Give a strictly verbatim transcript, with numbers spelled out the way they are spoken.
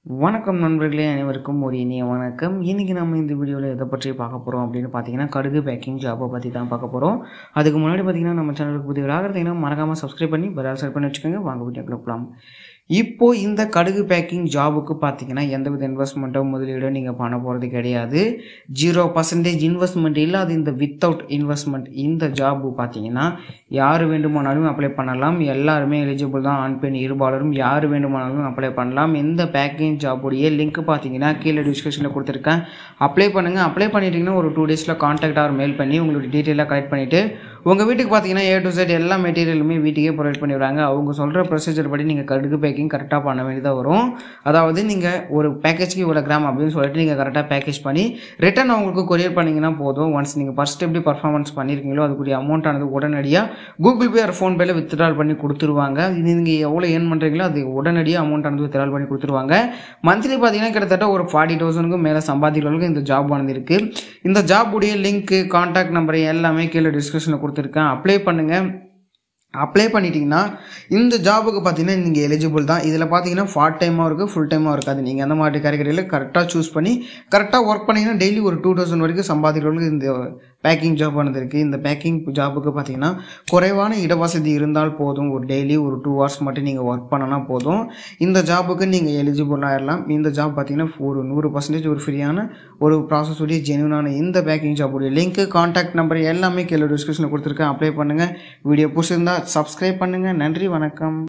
வணக்கம் நண்பர்களே, அனைவருக்கும் ஒரு இனிய வணக்கம். இன்றைக்கி நம்ம இந்த வீடியோவில் எதை பற்றி பார்க்க போகிறோம் அப்படின்னு பார்த்தீங்கன்னா, கடுகு பேக்கிங் ஜாப்பை பற்றி தான் பார்க்க போகிறோம். அதுக்கு முன்னாடி பார்த்தீங்கன்னா, நம்ம சேனலுக்கு புதியவராக இருந்தீங்கன்னா மறக்காமல் சப்ஸ்கிரைப் பண்ணி பெல் ஐக்கான் செட் பண்ணி வச்சுக்கோங்க. வாங்க வீடியோக்குள்ள போகலாம். இப்போது இந்த கடுகு பேக்கிங் ஜாபுக்கு பார்த்தீங்கன்னா எந்தவித இன்வெஸ்ட்மெண்ட்டோ முதலீடோ நீங்கள் பண்ண போகிறது கிடையாது. ஜீரோ பர்சன்டேஜ் இன்வெஸ்ட்மெண்ட் இல்லாத இந்த வித்தவுட் இன்வெஸ்ட்மெண்ட் இந்த ஜாபு பார்த்தீங்கன்னா யார் வேண்டுமானாலும் அப்ளை பண்ணலாம். எல்லாருமே எலிஜிபிள் தான். ஆண் பெண் இருபாலரும் யார் வேண்டுமானாலும் அப்ளை பண்ணலாம். இந்த பேக்கிங் ஜாபுடைய லிங்க் பார்த்தீங்கன்னா கீழே டிஸ்கிரிப்ஷனில் கொடுத்துருக்கேன். அப்ளை பண்ணுங்கள். அப்ளை பண்ணிட்டீங்கன்னா ஒரு டூ டேஸில் கான்டாக்ட் ஆர் மெயில் பண்ணி உங்களுடைய டீட்டெயிலாக கலெக்ட் பண்ணிவிட்டு உங்கள் வீட்டுக்கு பார்த்தீங்கன்னா ஏ டு செட் எல்லா மெட்டீரியலுமே வீட்டுக்கே ப்ரொவைட் பண்ணிடுறாங்க. அவங்க சொல்கிற ப்ரொசீஜர் படி நீங்கள் கடுகு பேக்கிங் கரெக்டாக பண்ண வேண்டியதாக வரும். அதாவது நீங்கள் ஒரு பேக்கேஜ்க்கு இவ்வளோ கிராம் அப்படின்னு சொல்லிட்டு நீங்கள் கரெக்டாக பேக்கேஜ் பண்ணி ரிட்டன் அவங்களுக்கு கொரியர் பண்ணிங்கன்னா போதும். ஒன்ஸ் நீங்கள் ஃபஸ்ட் எப்படி பர்ஃபார்மன்ஸ் பண்ணியிருக்கீங்களோ அதுக்குரிய அமௌண்ட் ஆனது உடனடியாக கூகுள் பே ஆர் ஃபோன்பேயில் வித்ட்ரால் பண்ணி கொடுத்துருவாங்க. இது நீங்கள் எவ்வளோ ஏர்ன் பண்ணுறீங்களோ அது உடனடியாக அமௌண்ட் ஆனது வித்ட்ரால் பண்ணி கொடுத்துருவாங்க. மந்த்லி பார்த்தீங்கன்னா கிட்டத்தட்ட ஒரு ஃபார்ட்டி தௌசண்ட்க்கும் மேலே சம்பாதிக்கிறவங்களுக்கு இந்த ஜாப் ஆனது இருக்குது. இந்த ஜாப் உடைய லிங்க்கு கான்டாக்ட் நம்பர் எல்லாமே கீழே டிஸ்கிரிப்ஷனில் கொடுத்துருக்கேன். அப்ளை பண்ணுங்கள். அப்ளை பண்ணிட்டீங்கன்னா இந்த ஜாபுக்கு பார்த்தீங்கன்னா நீங்கள் எலிஜிபிள் தான். இதில் பார்த்தீங்கன்னா பார்ட் டைமாக இருக்குது, ஃபுல் டைமாக இருக்காது. நீங்கள் அந்த மாதிரி கேட்டகரியில் கரெக்டாக சூஸ் பண்ணி கரெக்டாக ஒர்க் பண்ணிங்கன்னா டெய்லி ஒரு டூ தௌசண்ட் வரைக்கும் சம்பாதிக்கிறவங்களுக்கு இந்த பேக்கிங் ஜாப் ஆனது இருக்குது. இந்த பேக்கிங் ஜாபுக்கு பார்த்தீங்கன்னா குறைவான இடவசதி இருந்தால் போதும். ஒரு டெய்லி ஒரு டூ ஹவர்ஸ் மட்டும் நீங்கள் ஒர்க் பண்ணனா போதும். இந்த ஜாபுக்கு நீங்கள் எலிஜிபிள் ஆகிடலாம். இந்த ஜாப் பார்த்தீங்கன்னா ஒரு நூறு பர்சன்டேஜ் ஒரு ஃப்ரீயான ஒரு ப்ராசஸ் உடைய ஜென்யூனான இந்த பேக்கிங் ஜாபுடைய லிங்க்கு கான்டாக்ட் நம்பர் எல்லாமே கீழே டிஸ்கிரிப்ஷனில் கொடுத்துருக்கேன். அப்ளை பண்ணுங்கள். வீடியோ பிடிச்சிருந்தா சப்ஸ்கிரைப் பண்ணுங்கள். நன்றி, வணக்கம்.